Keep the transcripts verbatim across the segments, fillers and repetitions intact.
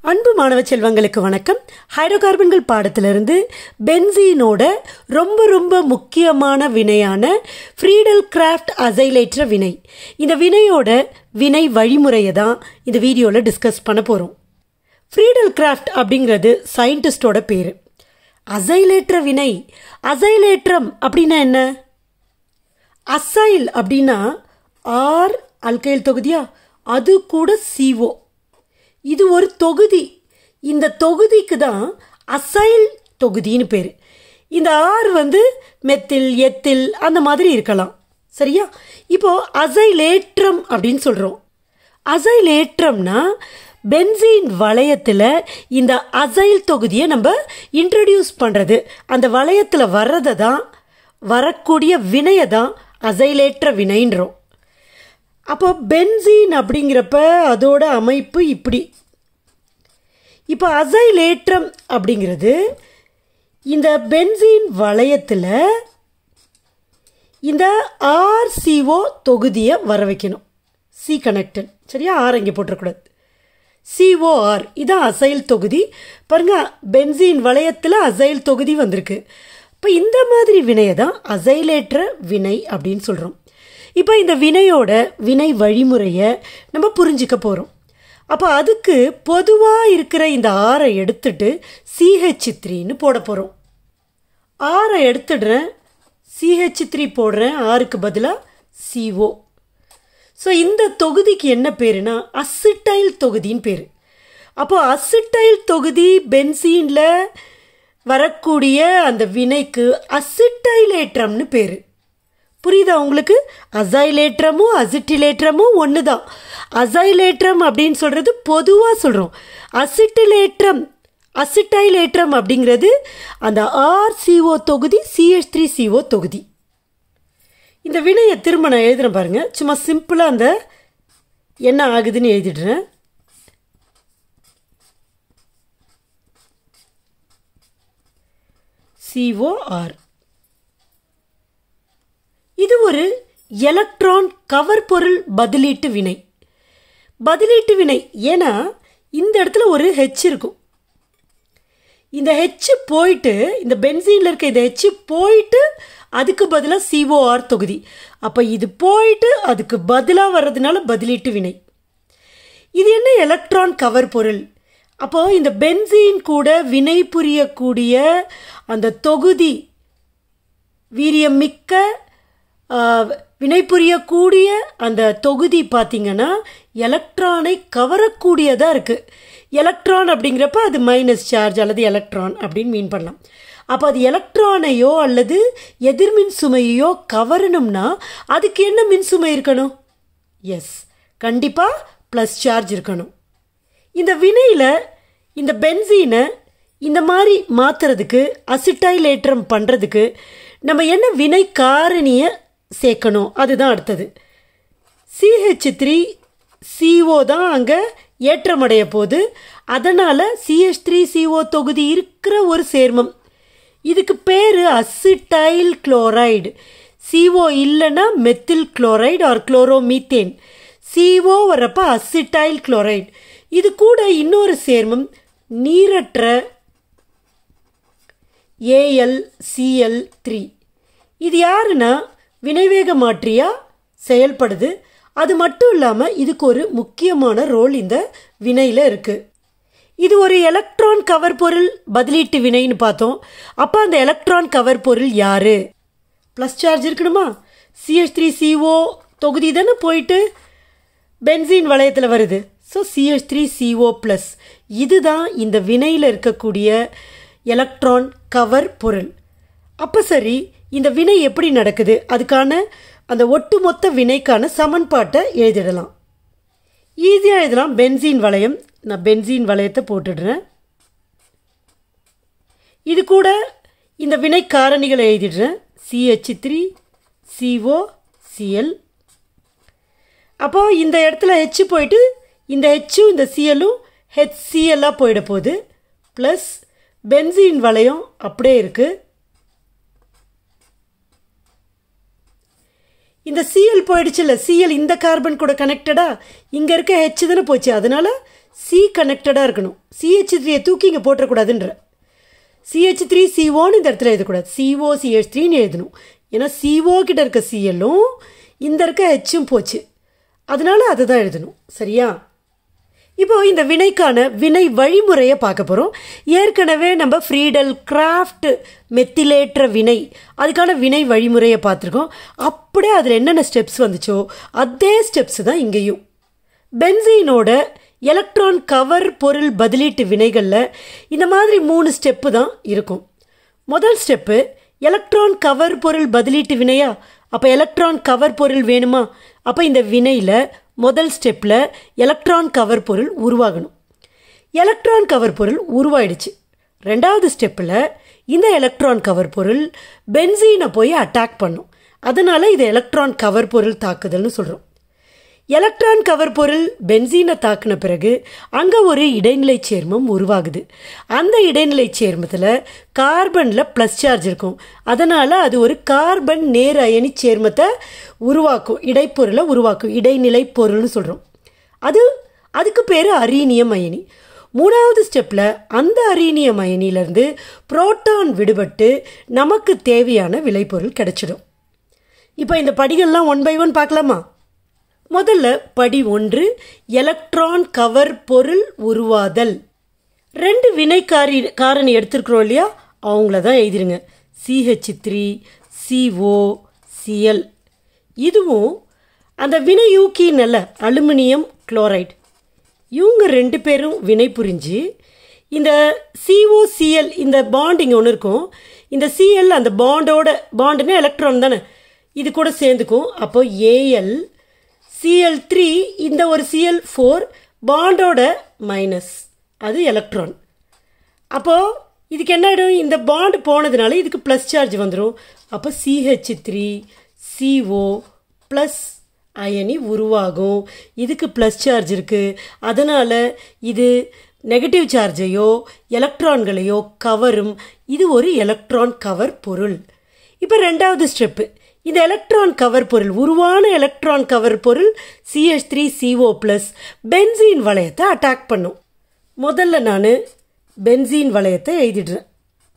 அன்பு மாணவ செல்வங்களுக்கு வணக்கம். ஹைட்ரோகார்பன்கள் பாடத்திலிருந்து பென்சீனோட ரொம்ப ரொம்ப முக்கியமான வினையான ஃப்ரீடல் கிராஃப்ட் அசைலேற்ற வினை. இந்த வினையோட வினை வழிமுறையை தான் இந்த வீடியோவில் டிஸ்கஸ் பண்ண போகிறோம். ஃப்ரீடல் கிராஃப்ட் அப்படிங்கிறது சயின்டிஸ்டோட பேர். அசைலேற்ற வினை, அசைலேற்றம் அப்படின்னா என்ன? அசைல் அப்படின்னா ஆர் அல்கைல் தொகுதியா, அது கூட சிஓ, இது ஒரு தொகுதி. இந்த தொகுதிக்கு தான் அசைல் தொகுதின்னு பேர். இந்த ஆர் வந்து மெத்தில் எத்தில் அந்த மாதிரி இருக்கலாம், சரியா? இப்போ அசைலேற்றம் அப்படின்னு சொல்கிறோம். அசைலேற்றம்னா பென்சீன் வளையத்தில் இந்த அசைல் தொகுதியை நம்ம இன்ட்ரடியூஸ் பண்ணுறது. அந்த வளையத்தில் வர்றதை தான், வரக்கூடிய வினையை தான் அசைலேற்ற வினைன்றோம். அப்போ பென்சீன் அப்படிங்கிறப்ப அதோட அமைப்பு இப்படி. இப்போ அசைலேற்றம் அப்படிங்கிறது இந்த பென்சீன் வளையத்தில் இந்த ஆர்சிஓ தொகுதியை வர வைக்கணும். சி கனெக்டன், சரியா? ஆர் இங்கே போட்டுறக்கூடாது. சிஓஆர் இதான் அசைல் தொகுதி. பாருங்க, பென்சீன் வளையத்தில் அசைல் தொகுதி வந்திருக்கு. இப்போ இந்த மாதிரி வினையை தான் அசைலேற்ற வினை அப்படின்னு சொல்கிறோம். இப்போ இந்த வினையோட வினை வழிமுறையை நம்ம புரிஞ்சிக்க போகிறோம். அப்போ அதுக்கு பொதுவாக இருக்கிற இந்த ஆரை எடுத்துட்டு சிஹெச் த்ரீன்னு போட போகிறோம். ஆரை எடுத்துடுறேன், சிஹெச் த்ரீ போடுறேன், ஆருக்கு பதிலாக சிஓ. ஸோ இந்த தொகுதிக்கு என்ன பேருனா அசிட்டைல் தொகுதின்னு பேர். அப்போ அசிட்டைல் தொகுதி பென்சீனில் வரக்கூடிய அந்த வினைக்கு அசிட்டைலேற்றம்னு பேர். புரியுதா உங்களுக்கு? அசைலேற்றமும் அசிட்டிலேற்றமும் ஒன்று தான். அசைலேற்றம் அப்படின்னு சொல்கிறது பொதுவாக சொல்கிறோம். அசிட்டிலேற்றம் அசிட்டைலேற்றம் அப்படிங்கிறது அந்த ஆர்சிஓ தொகுதி, சிஹெச் த்ரீ சிஓ தொகுதி. இந்த வினையை திரும்ப நான் எழுதுகிறேன் பாருங்கள். சும்மா சிம்பிளாக அந்த என்ன ஆகுதுன்னு எழுதிடுறேன். சிஓஆர் இது ஒரு எலக்ட்ரான் கவர் பொருள் பதிலீட்டு வினை. பதிலீட்டு வினை ஏன்னா இந்த இடத்துல ஒரு ஹெச் இருக்கும். இந்த ஹெச் போயிட்டு, இந்த பென்சீனில் இருக்க இந்த ஹெச் போயிட்டு அதுக்கு பதிலாக சிஓஆர் தொகுதி. அப்போ இது போயிட்டு அதுக்கு பதிலாக வர்றதுனால பதிலீட்டு வினை. இது என்ன எலக்ட்ரான் கவர் பொருள்? அப்போது இந்த பென்சீன் கூட வினை புரியக்கூடிய அந்த தொகுதி, வீரியம் மிக்க வினை புரியக்கூடிய அந்த தொகுதி பார்த்திங்கன்னா எலக்ட்ரானை கவரக்கூடியதாக இருக்குது. எலக்ட்ரான் அப்படிங்கிறப்ப அது மைனஸ் சார்ஜ் அல்லது எலக்ட்ரான் அப்படின்னு மீன் பண்ணலாம். அப்போ அது எலக்ட்ரானையோ அல்லது எதிர்மின் சுமையோ கவரணும்னா அதுக்கு என்ன மின் சுமை இருக்கணும்? எஸ், கண்டிப்பாக ப்ளஸ் சார்ஜ் இருக்கணும். இந்த வினையில் இந்த பென்சீனை இந்த மாதிரி மாற்றுறதுக்கு, அசிட்டைலேற்றம் பண்ணுறதுக்கு நம்ம என்ன வினை காரணியை சேர்க்கணும், அதுதான் அடுத்தது. சிஹெச் த்ரீ சிஓ தான் அங்கே ஏற்றமடைய போது, அதனால் சிஹெச் த்ரீ சிஓ தொகுதி இருக்கிற ஒரு சேர்மம். இதுக்கு பேர் அசிட்டைல் குளோரைடு. சிஓ இல்லைன்னா methyl chloride or chloromethane. CO வர்றப்ப அசிட்டைல் குளோரைடு. இது கூட இன்னொரு சேர்மம் நீரற்ற ஏஎல் சிஎல் த்ரீ. இது யாருன்னா வினைவேக மாற்றியாக செயல்படுது. அது மட்டும் இல்லாமல் இதுக்கு ஒரு முக்கியமான ரோல் இந்த வினையில் இருக்குது. இது ஒரு எலக்ட்ரான் கவர் பொருள் பதிலீட்டு வினைன்னு பார்த்தோம். அப்போ அந்த எலக்ட்ரான் கவர் பொருள் யார்? ப்ளஸ் சார்ஜ் இருக்கணுமா? சிஹெச் த்ரீ சிஓ தொகுதி தானே போயிட்டு பென்சீன் வளையத்தில் வருது. So CH three CO plus இதுதான் இந்த வினையில் இருக்கக்கூடிய எலக்ட்ரான் கவர் பொருள். அப்போ சரி, இந்த வினை எப்படி நடக்குது? அதுக்கான அந்த ஒட்டுமொத்த வினைக்கான சமன்பாட்டை எழுதிடலாம். ஈஸியாக எழுதலாம். பென்சீன் வளையம், நான் பென்சீன் வளையத்தை போட்டுடுறேன். இது கூட இந்த வினை காரணிகளை எழுதிடுறேன். CH three CO Cl. அப்போ இந்த இடத்துல ஹெச் போயிட்டு இந்த ஹெச்சும் இந்த சிஎல்லும் ஹெச்சிஎல்லாக போயிட போகுது. ப்ளஸ் பென்சீன் வளையம் அப்படியே இருக்குது. இந்த சிஎல் போயிடுச்சு இல்லை, சிஎல் இந்த கார்பன் கூட கனெக்டடா, இங்கே இருக்க ஹெச் தானே போச்சு, அதனால் சி கனெக்டடாக இருக்கணும். சிஹெச் த்ரீயை தூக்கி இங்கே போட்டுறக்கூடாதுன்ற. சிஹெச் த்ரீ சிஓன்னு இந்த இடத்துல எழுதக்கூடாது, சிஓ சிஹெச் த்ரீன்னு எழுதணும். ஏன்னா சிஓ கிட்ட இருக்க சிஎல்லும் இந்த இருக்க ஹெச்சும் போச்சு, அதனால அதை தான் எழுதணும். சரியா? இப்போ இந்த வினைக்கான வினை வழிமுறையை பார்க்க போகிறோம். ஏற்கனவே நம்ம ஃப்ரீடல் கிராஃப்ட் மெத்திலேற்ற வினை அதுக்கான வினை வழிமுறையை பார்த்துருக்கோம். அப்படியே அதில் என்னென்ன ஸ்டெப்ஸ் வந்துச்சோ அதே ஸ்டெப்ஸ் தான் இங்கேயும். பென்சீனோட எலக்ட்ரான் கவர் பொருள் பதிலீட்டு வினைகளில் இந்த மாதிரி மூணு ஸ்டெப்பு தான் இருக்கும். முதல் ஸ்டெப்பு எலக்ட்ரான் கவர் பொருள் பதிலீட்டு வினையா? அப்போ எலக்ட்ரான் கவர் பொருள் வேணுமா? அப்போ இந்த வினையில் முதல் ஸ்டெப்பில் எலக்ட்ரான் கவர் பொருள் உருவாகணும். எலக்ட்ரான் கவர் பொருள் உருவாயிடுச்சு. ரெண்டாவது ஸ்டெப்பில் இந்த எலக்ட்ரான் கவர் பொருள் பென்சீனை போய் அட்டாக் பண்ணும். அதனால் இதை எலக்ட்ரான் கவர் பொருள் தாக்குதல்னு சொல்கிறோம். எலக்ட்ரான் கவர் பொருள் பென்சீனை தாக்குன பிறகு அங்கே ஒரு இடைநிலை சேர்மம் உருவாகுது. அந்த இடைநிலை சேர்மத்தில் கார்பனில் ப்ளஸ் சார்ஜ் இருக்கும். அதனால் அது ஒரு கார்பன் நேர் அயனி சேர்மத்தை உருவாக்கும், இடைப்பொருளை உருவாக்கும், இடைநிலை பொருள்னு சொல்கிறோம். அது அதுக்கு பேர் அரீனியம் அயனி. மூணாவது ஸ்டெப்பில் அந்த அரீனியம் அயனியிலேருந்து புரோட்டான் விடுபட்டு நமக்கு தேவையான விளைபொருள் கிடைச்சிடும். இப்போ இந்த படிகள்லாம் ஒன் பை ஒன் பார்க்கலாமா? முதல்ல படி ஒன்று, எலக்ட்ரான் கவர் பொருள் உருவாதல். ரெண்டு வினைக்காரி காரணி எடுத்துருக்குறோம் இல்லையா, அவங்கள தான் எழுதிருங்க. CH three CO Cl. இதுவும் அந்த வினையூக்கி நல்ல அலுமினியம் குளோரைடு. இவங்க ரெண்டு பேரும் வினை புரிஞ்சு இந்த சிஓசிஎல் இந்த பாண்ட் இங்கே ஒன்று இருக்கும். இந்த சிஎல் அந்த பாண்டோட பாண்டுன்னா எலக்ட்ரான் தானே, இது கூட சேர்ந்துக்கும். அப்போ ஏஎல் சிஎல் த்ரீ இந்த ஒரு சிஎல் ஃபோர் பாண்டோட மைனஸ், அது எலக்ட்ரான். அப்போது இதுக்கு என்ன ஆகிடும்? இந்த பாண்டு போனதுனால இதுக்கு ப்ளஸ் சார்ஜ் வந்துடும். அப்போ சிஹெச் த்ரீ சிஓ ப்ளஸ் அயனி உருவாகும். இதுக்கு ப்ளஸ் சார்ஜ் இருக்குது, அதனால் இது நெகட்டிவ் சார்ஜையோ எலக்ட்ரான்களையோ கவரும். இது ஒரு எலக்ட்ரான் கவர் பொருள். இப்போ ரெண்டாவது ஸ்டெப்பு, இந்த எலக்ட்ரான் கவர் பொருள் உருவான எலக்ட்ரான் கவர் பொருள் CH three CO plus benzene வளையத்தை அட்டாக் பண்ணும். முதல்ல நான் பென்சீன் வளையத்தை எழுதிடுறேன்.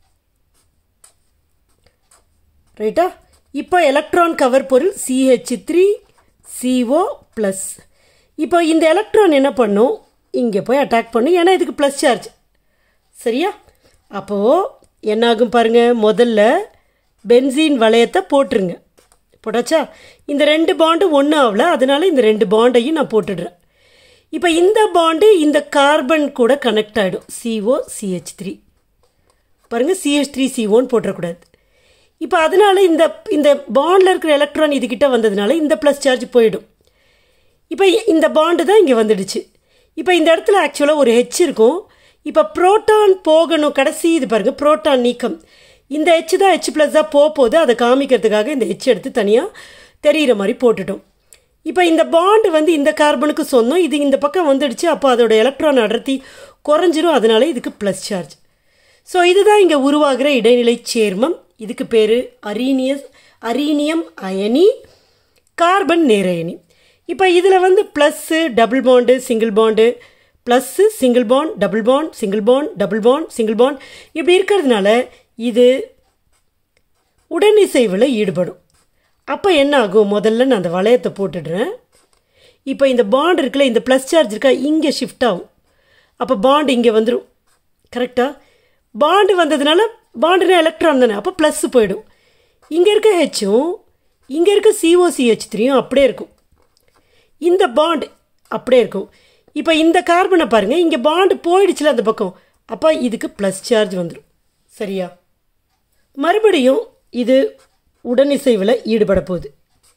ரைட்டா? இப்போ எலக்ட்ரான் கவர் பொருள் சிஹெச் த்ரீ சிஓ ப்ளஸ். இப்போ இந்த எலக்ட்ரான் என்ன பண்ணும்? இங்கே போய் அட்டாக் பண்ணும், ஏன்னா இதுக்கு ப்ளஸ் சார்ஜ். சரியா? அப்போது என்னாகும் பாருங்கள், முதல்ல பென்சீன் வளையத்தை போட்டுருங்க. போட்டாச்சா? இந்த ரெண்டு பாண்டு ஒன்று ஆகல, அதனால இந்த ரெண்டு பாண்டையும் நான் போட்டுடுறேன். இப்போ இந்த பாண்டு இந்த கார்பன் கூட கனெக்ட் ஆகிடும், சிஓ சிஹெச் த்ரீ. பாருங்கள், சிஹெச் த்ரீ சிஓன்னு போட்டுறக்கூடாது. இப்போ அதனால் இந்த இந்த பாண்டில் இருக்கிற எலக்ட்ரான் இதுக்கிட்ட வந்ததுனால இந்த ப்ளஸ் சார்ஜ் போயிடும். இப்போ இந்த பாண்டு தான் இங்கே வந்துடுச்சு. இப்போ இந்த இடத்துல ஆக்சுவலாக ஒரு ஹெச் இருக்கும். இப்போ புரோட்டான் போகணும், கடைசி இது பாருங்கள், புரோட்டான் நீக்கம். இந்த ஹெச் தான் ஹெச் ப்ளஸ் தான் போக போகுது, அதை காமிக்கிறதுக்காக இந்த ஹெச் எடுத்து தனியாக தெரிகிற மாதிரி போட்டுட்டோம். இப்போ இந்த பாண்டு வந்து இந்த கார்பனுக்கு சொந்தம், இது இந்த பக்கம் வந்துடுச்சு. அப்போ அதோட எலக்ட்ரான் அடர்த்தி குறைஞ்சிரும், அதனால இதுக்கு ப்ளஸ் சார்ஜ். ஸோ இதுதான் இங்கே உருவாகிற இடைநிலை சேர்மம். இதுக்கு பேர் அரீனியஸ் அரீனியம் அயனி, கார்பன் நேரயனி. இப்போ இதில் வந்து plus double bond single bond, plus single bond double bond single bond double bond single bond இப்படி இருக்கிறதுனால இது உடனிசைவில் ஈடுபடும். அப்போ என்ன ஆகும்? முதல்ல நான் அந்த வளையத்தை போட்டுடுறேன். இப்போ இந்த பாண்ட் இருக்குல்ல, இந்த ப்ளஸ் சார்ஜ் இருக்கா, இங்கே ஷிஃப்ட் ஆகும். அப்போ பாண்டு இங்கே வந்துடும். கரெக்டாக? பாண்டு வந்ததுனால பாண்டுனா எலக்ட்ரான் தானே, அப்போ ப்ளஸ்ஸு போயிடும். இங்கே இருக்க ஹெச்சும் இங்கே இருக்க சிஓசிஹெச் த்ரீயும் அப்படியே இருக்கும். இந்த பாண்டு அப்படியே இருக்கும். இப்போ இந்த கார்பனை பாருங்கள், இங்கே பாண்டு போயிடுச்சுல அந்த பக்கம், அப்போ இதுக்கு ப்ளஸ் சார்ஜ் வந்துடும். சரியா? மறுபடியும் இது உடனிசைவில் ஈடுபட போகுது.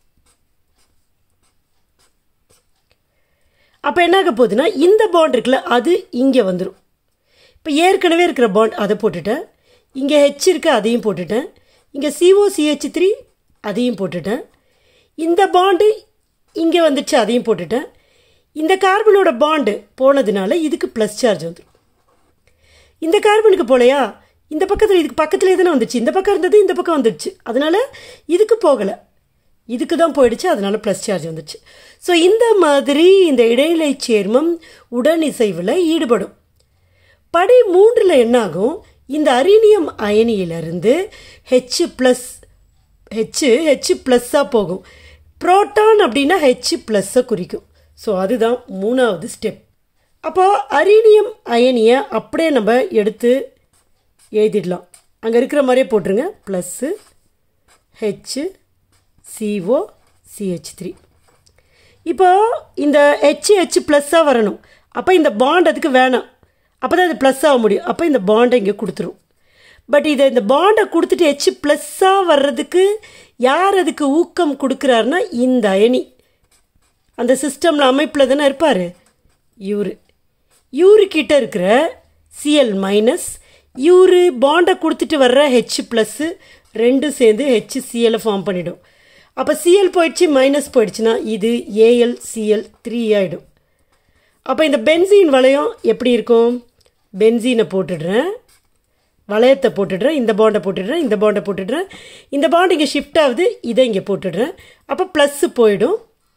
அப்போ என்னாக போகுதுன்னா, இந்த பாண்ட் இருக்குல்ல, அது இங்கே வந்துடும். இப்போ ஏற்கனவே இருக்கிற பாண்ட் அதை போட்டுட்டேன், இங்கே ஹெச் இருக்குது அதையும் போட்டுட்டேன், இங்கே சிஓசிஹெச் த்ரீ அதையும் போட்டுட்டேன், இந்த பாண்டு இங்கே வந்துடுச்சு அதையும் போட்டுட்டேன். இந்த கார்பனோட பாண்டு போனதுனால இதுக்கு ப்ளஸ் சார்ஜ் வந்துடும். இந்த கார்பனுக்கு போலையா, இந்த பக்கத்தில் இதுக்கு பக்கத்துலேயே தானே வந்துடுச்சு, இந்த பக்கம் இருந்தது இந்த பக்கம் வந்துடுச்சு, அதனால் இதுக்கு போகலை. இதுக்கு தான் போயிடுச்சு, அதனால ப்ளஸ் சார்ஜ் வந்துடுச்சு. ஸோ இந்த மாதிரி இந்த இடைநிலை சேர்மம் உடனிசைவில் ஈடுபடும். படி மூன்றில் என்னாகும், இந்த அரினியம் அயனியிலிருந்து ஹெச் ப்ளஸ் ஹெச் ஹெச் ப்ளஸ்ஸாக போகும். புரோட்டான் அப்படின்னா ஹெச் ப்ளஸ்ஸை குறிக்கும். ஸோ அதுதான் மூணாவது ஸ்டெப். அப்போது அரினியம் அயனியை அப்படியே நம்ம எடுத்து எழுதிடலாம். அங்கே இருக்கிற மாதிரியே போட்டுருங்க. Plus H CO CH three. இப்போ இந்த ஹெச் ஹெச் ப்ளஸ்ஸாக வரணும். அப்போ இந்த பாண்ட் அதுக்கு வேணாம், அப்போ தான் இது ப்ளஸ் ஆக முடியும். அப்போ இந்த பாண்டை இங்கே கொடுத்துரும். பட் இதை இந்த பாண்டை கொடுத்துட்டு ஹெச் ப்ளஸ்ஸாக வர்றதுக்கு யார் அதுக்கு ஊக்கம் கொடுக்குறாருன்னா இந்த அயனி. அந்த சிஸ்டமில் அமைப்பில் தானே இருப்பார் இவர். இவருக்கிட்ட இருக்கிற சிஎல் மைனஸ் இவரு பாண்டை கொடுத்துட்டு வர்ற ஹெச் ப்ளஸ்ஸு ரெண்டும் சேர்ந்து ஹெச் சிஎலை ஃபார்ம் பண்ணிவிடும். அப்போ சிஎல் போயிடுச்சு, மைனஸ் போயிடுச்சுன்னா இது ஏஎல் சிஎல் த்ரீ ஆகிடும். அப்போ இந்த பென்சீன் வளையம் எப்படி இருக்கும், பென்சீனை போட்டுடுறேன், வளையத்தை போட்டுடுறேன், இந்த பாண்டை போட்டுடுறேன், இந்த பாண்டை போட்டுடுறேன், இந்த பாண்ட் இங்கே ஷிஃப்ட் ஆகுது, இதை இங்கே போட்டுடுறேன். அப்போ ப்ளஸ்ஸு போயிடும்,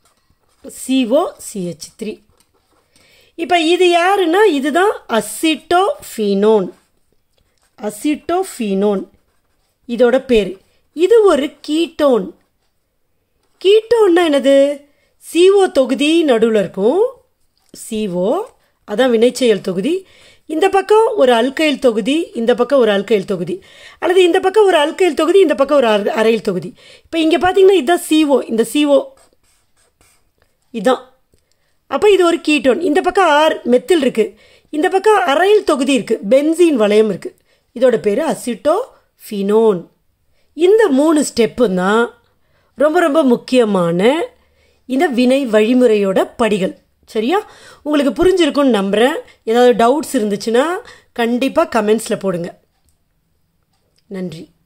சிஓ சிஹெச் த்ரீ. இப்போ இது யாருன்னா இதுதான் அசிட்டோஃபீனோன். அசிட்டோஃபீனோன் இதோட பேர். இது ஒரு கீட்டோன். கீட்டோன்னா என்னது, சிஓ தொகுதி நடுவில் இருக்கும், சிஓ அதான் வினைச்செயல் தொகுதி. இந்த பக்கம் ஒரு அல்கைல் தொகுதி, இந்த பக்கம் ஒரு அல்கைல் தொகுதி, அல்லது இந்த பக்கம் ஒரு அல்கைல் தொகுதி, இந்த பக்கம் ஒரு அரைல் தொகுதி. இப்போ இங்கே பார்த்தீங்கன்னா இதுதான் சிஓ, இந்த சிஓ இதுதான். அப்போ இது ஒரு கீட்டோன். இந்த பக்கம் ஆர் மெத்தில் இருக்குது, இந்த பக்கம் அரைல் தொகுதி இருக்குது, பென்சீன் வளையம் இருக்குது. இதோட பேர் அசிட்டோஃபீனோன். இந்த மூணு ஸ்டெப்பு தான் ரொம்ப ரொம்ப முக்கியமான இந்த வினை வழிமுறையோட படிகள். சரியா? உங்களுக்கு புரிஞ்சிருக்கும்னு நம்புகிறேன். ஏதாவது டவுட்ஸ் இருந்துச்சுன்னா கண்டிப்பாக கமெண்ட்ஸில் போடுங்க. நன்றி.